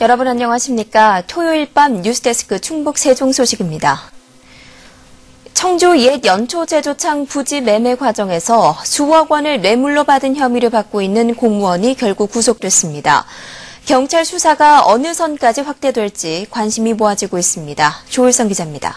여러분 안녕하십니까? 토요일 밤 뉴스데스크 충북 세종 소식입니다. 청주 옛 연초제조창 부지 매매 과정에서 수억 원을 뇌물로 받은 혐의를 받고 있는 공무원이 결국 구속됐습니다. 경찰 수사가 어느 선까지 확대될지 관심이 모아지고 있습니다. 조일성 기자입니다.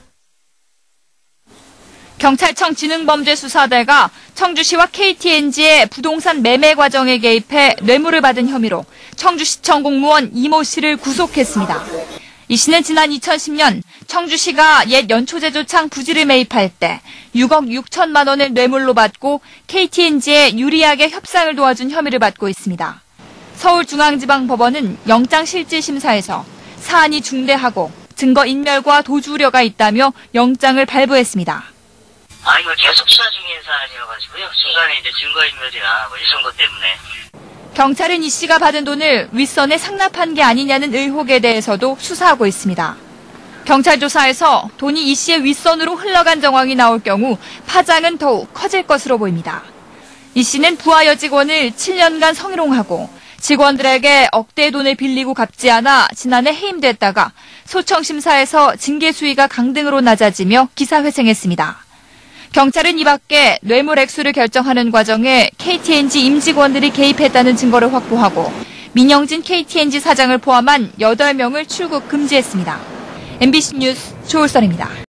경찰청 지능범죄수사대가 청주시와 KTNG의 부동산 매매 과정에 개입해 뇌물을 받은 혐의로 청주시청 공무원 이모 씨를 구속했습니다. 이 씨는 지난 2010년 청주시가 옛 연초제조창 부지를 매입할 때 6억 6천만 원을 뇌물로 받고 KTNG에 유리하게 협상을 도와준 혐의를 받고 있습니다. 서울중앙지방법원은 영장실질심사에서 사안이 중대하고 증거인멸과 도주 우려가 있다며 영장을 발부했습니다. 이거 계속 수사 중인 사안이어가지고요. 중간에 이제 증거인멸이나 이런 것 때문에. 경찰은 이 씨가 받은 돈을 윗선에 상납한 게 아니냐는 의혹에 대해서도 수사하고 있습니다. 경찰 조사에서 돈이 이 씨의 윗선으로 흘러간 정황이 나올 경우 파장은 더욱 커질 것으로 보입니다. 이 씨는 부하 여직원을 7년간 성희롱하고 직원들에게 억대의 돈을 빌리고 갚지 않아 지난해 해임됐다가 소청심사에서 징계 수위가 강등으로 낮아지며 기사회생했습니다. 경찰은 이 밖에 뇌물 액수를 결정하는 과정에 KTNG 임직원들이 개입했다는 증거를 확보하고 민영진 KTNG 사장을 포함한 8명을 출국 금지했습니다. MBC 뉴스 조울선입니다.